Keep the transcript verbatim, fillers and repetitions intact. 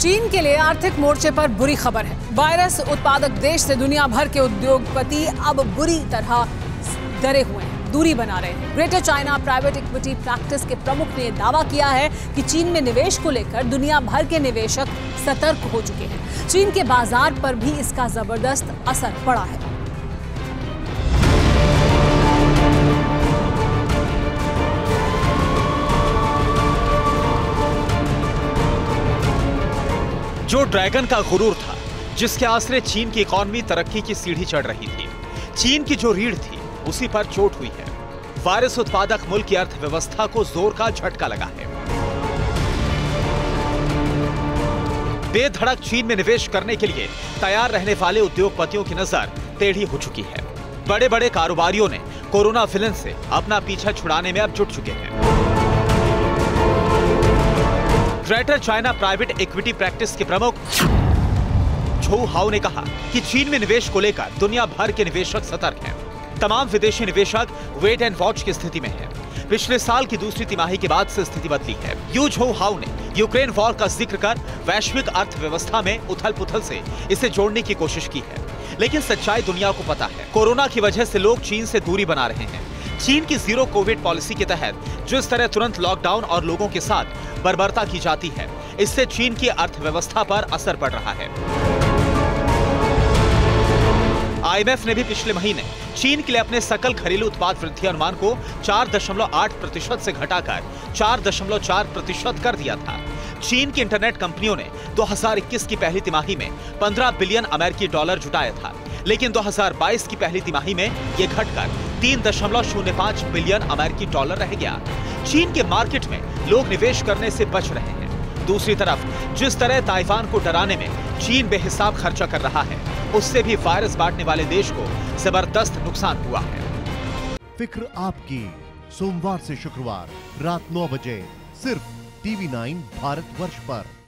चीन के लिए आर्थिक मोर्चे पर बुरी खबर है। वायरस उत्पादक देश से दुनिया भर के उद्योगपति अब बुरी तरह डरे हुए हैं, दूरी बना रहे हैं। Greater China private equity practice के प्रमुख ने दावा किया है कि चीन में निवेश को लेकर दुनिया भर के निवेशक सतर्क हो चुके हैं। चीन के बाजार पर भी इसका जबरदस्त असर पड़ा है। जो ड्रैगन का गुरूर था, जिसके आसरे चीन की इकॉनमी तरक्की की सीढ़ी चढ़ रही थी, चीन की जो रीढ़ थी उसी पर चोट हुई है। वायरस उत्पादक मुल्क की अर्थव्यवस्था को जोर का झटका लगा है। बेधड़क चीन में निवेश करने के लिए तैयार रहने वाले उद्योगपतियों की नजर टेढ़ी हो चुकी है। बड़े बड़े कारोबारियों ने कोरोना विलन से अपना पीछा छुड़ाने में अब जुट चुके हैं। Greater China private equity practice के प्रमुख झोउ हाउ ने कहा कि चीन में निवेश को लेकर दुनिया भर के निवेशक सतर्क हैं। तमाम विदेशी निवेशक वेट एंड वॉच की स्थिति में हैं। पिछले साल की दूसरी तिमाही के बाद से स्थिति बदली है। यू झोउ हाउ ने यूक्रेन वॉर का जिक्र कर वैश्विक अर्थव्यवस्था में उथल-पुथल से इसे जोड़ने की कोशिश की है, लेकिन सच्चाई दुनिया को पता है। कोरोना की वजह से लोग चीन से दूरी बना रहे हैं। चीन की जीरो कोविड पॉलिसी के तहत जिस तरह तुरंत लॉकडाउन और लोगों के साथ बर्बरता की जाती है, इससे चीन की अर्थव्यवस्था पर असर पड़ रहा है। आई एम एफ ने भी पिछले महीने चीन के लिए अपने सकल घरेलू उत्पाद वृद्धि अनुमान को चार दशमलव आठ प्रतिशत से घटाकर चार दशमलव चार प्रतिशत कर दिया था। चीन की इंटरनेट कंपनियों ने दो हज़ार इक्कीस की पहली तिमाही में पंद्रह बिलियन अमेरिकी डॉलर जुटाया था, लेकिन दो हज़ार बाईस की पहली तिमाही में यह घटकर तीन दशमलव शून्य पाँच बिलियन अमेरिकी डॉलर रह गया। चीन के मार्केट में लोग निवेश करने से बच रहे हैं। दूसरी तरफ जिस तरह ताइवान को डराने में चीन बेहिसाब खर्चा कर रहा है, उससे भी वायरस बांटने वाले देश को जबरदस्त नुकसान हुआ है। फिक्र आपकी, सोमवार से शुक्रवार रात नौ बजे सिर्फ टीवी नाइन भारतवर्ष पर।